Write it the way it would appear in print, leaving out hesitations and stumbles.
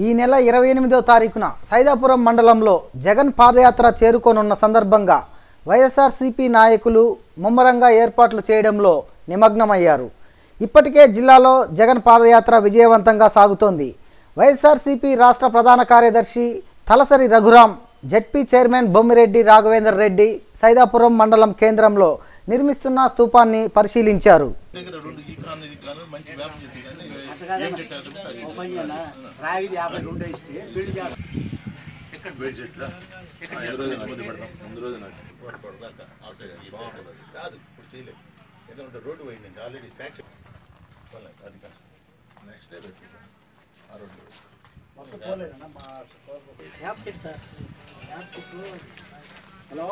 ఈ నెల 28వ తారీఖున సైదాపురం మండలంలో జగన్ పాదయాత్ర చేరుకోనున్న సందర్భంగా వైఎస్ఆర్సీపీ నాయకులు ముమ్మరంగా ఏర్పాట్లు చేయడంలో నిమగ్నమయ్యారు. ఇప్పటికే జిల్లాలో జగన్ పాదయాత్ర విజయవంతంగా సాగుతోంది. వైఎస్ఆర్సీపీ రాష్ట్ర ప్రధాన కార్యదర్శి తలసరి రఘురాం, జెడ్పీ చైర్మన్ బొమ్మిరెడ్డి రాఘవేందర్ రెడ్డి సైదాపురం మండలం కేంద్రంలో నిర్మిస్తున్న స్తూపాన్ని పరిశీలించారు. హలో